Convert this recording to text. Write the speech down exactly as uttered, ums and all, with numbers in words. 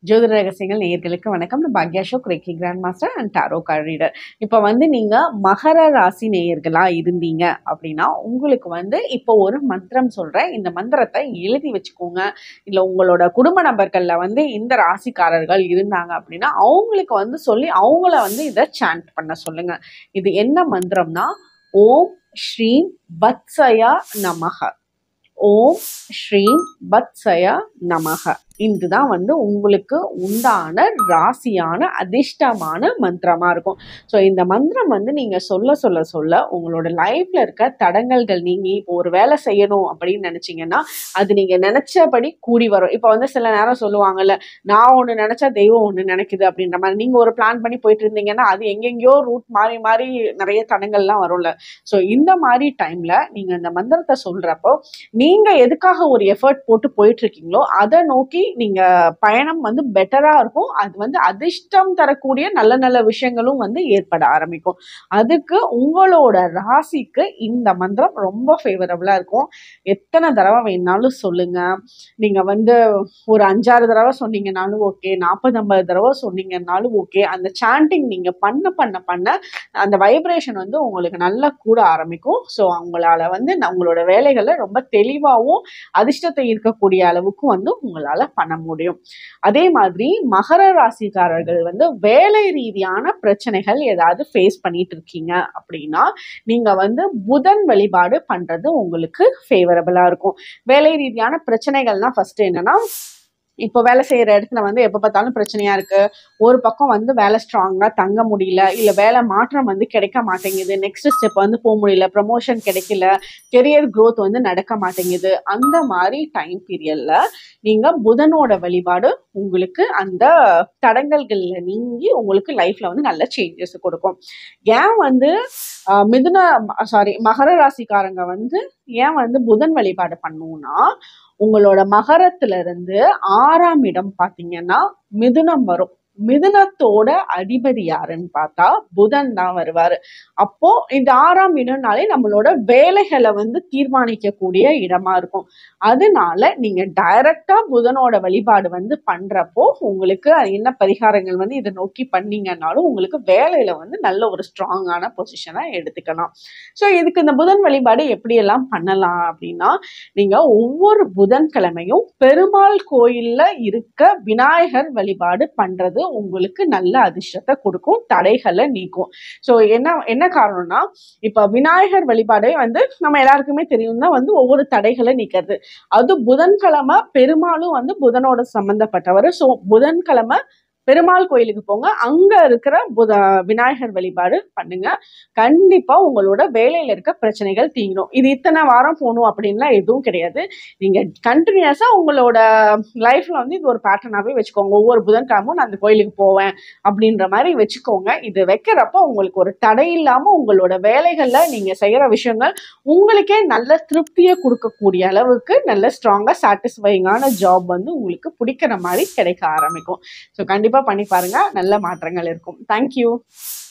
ஜோதிட ரகசியங்கள் நேயர்களுக்கு வணக்கம். நான் பாக்யா Ashok, reiki grand master and tarot card reader. இப்போ வந்து நீங்கள் மகர ராசி நேயர்களாக இருந்தீங்க அப்படின்னா உங்களுக்கு வந்து இப்போ ஒரு மந்திரம் சொல்கிறேன். இந்த மந்திரத்தை எழுதி வச்சுக்கோங்க. இல்லை உங்களோட குடும்ப நபர்களில் வந்து இந்த ராசிக்காரர்கள் இருந்தாங்க அப்படின்னா அவங்களுக்கு வந்து சொல்லி அவங்கள வந்து இதை சாண்ட் பண்ண சொல்லுங்கள். இது என்ன மந்திரம்னா, ஓம் ஸ்ரீம் வத்சயா நமக. ஓம் ஸ்ரீம் வத்சயா நமக. இதுதான் வந்து உங்களுக்கு உண்டான ராசியான அதிர்ஷ்டமான மந்திரமா இருக்கும். ஸோ இந்த மந்திரம் வந்து நீங்க சொல்ல சொல்ல சொல்ல உங்களோட லைஃப்ல இருக்க தடங்கல்கள் நீங்கி இப்போ ஒரு வேலை செய்யணும் அப்படின்னு நினைச்சீங்கன்னா அது நீங்க நினைச்சபடி கூடி வரும். இப்போ வந்து சில நேரம் சொல்லுவாங்கல்ல, நான் ஒன்று நினைச்சா தெய்வம் ஒன்று நினைக்குது அப்படின்ற மாதிரி. நீங்க ஒரு பிளான் பண்ணி போயிட்டு இருந்தீங்கன்னா அது எங்கெங்கயோ ரூட் மாறி மாறி நிறைய தடங்கள்லாம் வரும்ல. ஸோ இந்த மாதிரி டைம்ல நீங்க இந்த மந்திரத்தை சொல்றப்போ நீங்க எதுக்காக ஒரு எஃபர்ட் போட்டு போயிட்டு இருக்கீங்களோ அதை நோக்கி நீங்க பயணம் வந்து பெட்டரா இருக்கும். அது வந்து அதிர்ஷ்டம் தரக்கூடிய நல்ல நல்ல விஷயங்களும் வந்து ஏற்பட ஆரம்பிக்கும். அதுக்கு உங்களோட ராசிக்கு இந்த மந்திரம் ரொம்ப ஃபேவரபிளா இருக்கும். எத்தனை தடவை வேணாலும் சொல்லுங்க. நீங்க வந்து ஒரு அஞ்சாறு தடவை சொன்னீங்கன்னாலும் ஓகே, நாற்பது ஐம்பது தடவை சொன்னீங்கன்னாலும் ஓகே. அந்த சாண்டிங் நீங்க பண்ண பண்ண பண்ண அந்த வைப்ரேஷன் வந்து உங்களுக்கு நல்லா கூட ஆரம்பிக்கும். ஸோ அவங்களால வந்து உங்களோட வேலைகளை ரொம்ப தெளிவாகவும் அதிர்ஷ்டத்தை இருக்கக்கூடிய அளவுக்கு வந்து உங்களால பண்ண முடியும். அதே மாதிரி மகர ராசிக்காரர்கள் வந்து வேலை ரீதியான பிரச்சனைகள் ஏதாவது ஃபேஸ் பண்ணிட்டு இருக்கீங்க அப்படின்னா நீங்க வந்து புதன் வழிபாடு பண்றது உங்களுக்கு ஃபேவரபிளா இருக்கும். வேலை ரீதியான பிரச்சனைகள்னா ஃபர்ஸ்ட் என்னன்னா, இப்போ வேலை செய்யற இடத்துல வந்து எப்போ பார்த்தாலும் பிரச்சனையா இருக்கு. ஒரு பக்கம் வந்து வேலை ஸ்ட்ராங்கா தங்க முடியல, இல்லை வேலை மாற்றம் வந்து கிடைக்க மாட்டேங்குது, நெக்ஸ்ட் ஸ்டெப் வந்து போக முடியல, ப்ரமோஷன் கிடைக்கல, கெரியர் க்ரோத் வந்து நடக்க மாட்டேங்குது. அந்த மாதிரி டைம் பீரியட்ல நீங்க புதனோட வழிபாடு உங்களுக்கு அந்த தடங்கல்கள்ல நீங்கி உங்களுக்கு லைஃப்ல வந்து நல்ல சேஞ்சஸ் கொடுக்கும். ஏன் வந்து மிதுன சாரி மகர ராசிக்காரங்க வந்து ஏன் வந்து புதன் வழிபாடு பண்ணுவோம்னா, உங்களோட மகரத்துல இருந்து ஆறாம் இடம் பாத்தீங்கன்னா மிதுனம் வரும். மிதுனத்தோட அதிபதி யாருன்னு பார்த்தா புதன் தான் வருவாரு. அப்போ இந்த ஆறாம் இடம்னாலே நம்மளோட வேலைகளை வந்து தீர்மானிக்கக்கூடிய இடமா இருக்கும். அதனால நீங்க டைரக்டா புதனோட வழிபாடு வந்து பண்றப்போ உங்களுக்கு என்ன பரிகாரங்கள் வந்து இதை நோக்கி பண்ணீங்கன்னாலும் உங்களுக்கு வேலையில வந்து நல்ல ஒரு ஸ்ட்ராங்கான பொசிஷனை எடுத்துக்கலாம். ஸோ இதுக்கு இந்த புதன் வழிபாடு எப்படியெல்லாம் பண்ணலாம் அப்படின்னா, நீங்க ஒவ்வொரு புதன்கிழமையும் பெருமாள் கோயில்ல இருக்க விநாயகர் வழிபாடு பண்றது உங்களுக்கு நல்ல அதிர்ஷ்டத்தை கொடுக்கும், தடைகளை நீக்கும். ஸோ என்ன என்ன காரணம்னா, இப்ப விநாயகர் வழிபாடே வந்து நம்ம எல்லாருக்குமே தெரியும் தான் வந்து ஒவ்வொரு தடைகளை நீக்கிறது. அது புதன்கிழமை பெருமாளும் வந்து புதனோட சம்பந்தப்பட்டவர். ஸோ புதன்கிழமை பெருமாள் கோயிலுக்கு போங்க, அங்க இருக்கிற புத விநாயகர் வழிபாடு பண்ணுங்க. கண்டிப்பா உங்களோட வேலையில இருக்க பிரச்சனைகள் தீங்கும். இது இத்தனை வாரம் போகணும் அப்படின்லாம் எதுவும் கிடையாது. நீங்க கண்டினியூஸா உங்களோட லைஃப்ல வந்து இது ஒரு பேட்டர்னாவே வச்சுக்கோங்க. ஒவ்வொரு புதன்கிழமும் நான் அந்த கோயிலுக்கு போவேன் அப்படின்ற மாதிரி வச்சுக்கோங்க. இது வைக்கிறப்ப உங்களுக்கு ஒரு தடை இல்லாம உங்களோட வேலைகள்ல நீங்க செய்யற விஷயங்கள் உங்களுக்கே நல்ல திருப்தியை கொடுக்கக்கூடிய அளவுக்கு நல்ல ஸ்ட்ராங்கா சாட்டிஸ்ஃபைங்கான ஜாப் வந்து உங்களுக்கு பிடிக்கிற மாதிரி கிடைக்க ஆரம்பிக்கும். ஸோ கண்டிப்பா பண்ணி பாருங்க, நல்ல மாற்றங்கள் இருக்கும். தேங்க்யூ.